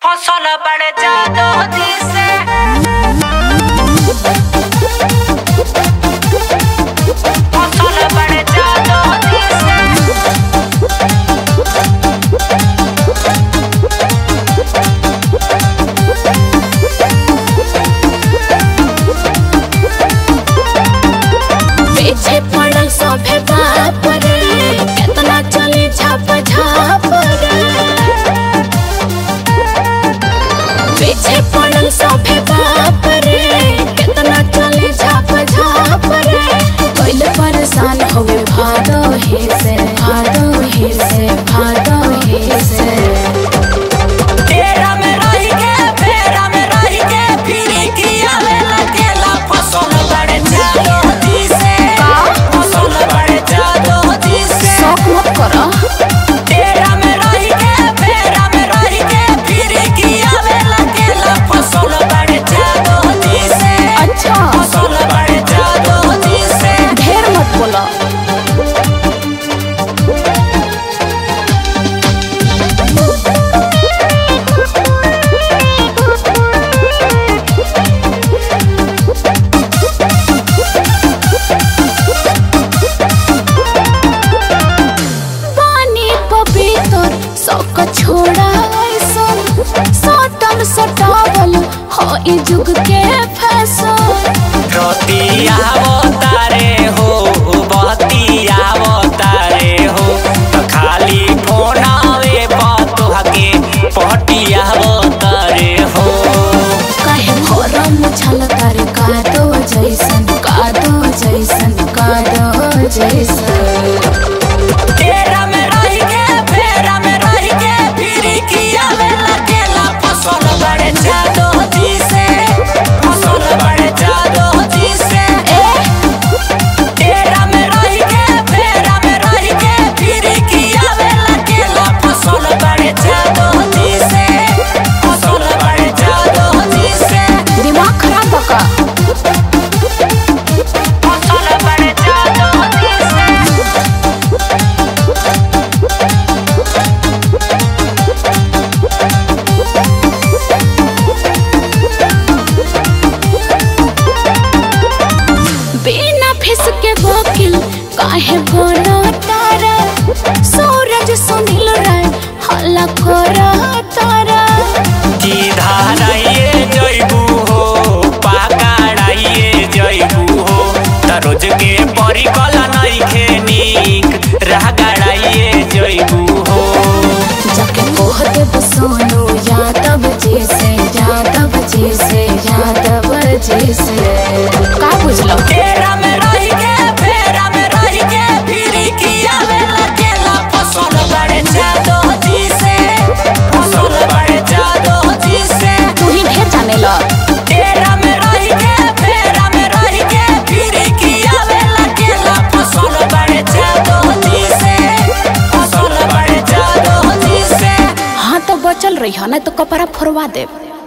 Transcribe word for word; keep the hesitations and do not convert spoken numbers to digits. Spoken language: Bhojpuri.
फसल बड़े जादो दिसे फसल बड़े जादो दिसे पीछे पड़ल सभे बाप रे कितना चली झाप झाप रे पीछे पड़ल सभे बाप रे कितना चली झाप झाप रे कोई परेशान होवे भादो ही से भादो ही से भादो ही से तेरा में रही के फेरा में रही के फिर किया में लगेला फसल बड़े जादो दिसे फसल बड़े जादो दिसे शौक मत करो तेरा में रही के फेरा में रही के फिर किया में लगेला फसल बड़े जादो दिसे अच्छा फसल बड़े जादो दिसे ढेर मत बोलो सौक छोड़ा सटल सटावल हो ई जुग के फैशन रोतिया तारे हो बतिया तारे हो तो खाली फोन आवे पतोह के पटिया तारे हो कहे भोरम छल तारे कादो जैसन कादो जैसन कादो जैसन तेरा में रही के फेरा में रही के फिर किया में लगेला फसल बड़े जादो दिसे फसल बड़े जादो दिसे तेरा में रही के फेरा में रही के फिर किया में लगेला फसल बड़े जादो दिसे फसल बड़े जादो दिसे दिमाग खराब बका फसल बड़े जादो दिसे बिना फिस के वकील काहे बोलो तारा सूरज सुनील राय हल्ला खोरा तारा की धाराइए जइबू हो पाकाड़ाइए जइबू हो तरोज के परिकल नइखे नीक रागाड़ाइए जइबू हो जाके कोह देव सोनू यादव जी से यादव जी से यादव जी से का बुझलो तेरा में रही के फेरा में रही के फिर किया में लगेला फसल बड़े जादो दिसे फसल बड़े जादो दिसे तू ही ढेर जाने ला तेरा में रही के फेरा में रही के फिर किया में लगेला फसल बड़े जादो दिसे फसल बड़े जादो दिसे हाँ तो बचल रही है ना तो कपड़ा फोड़वा दे।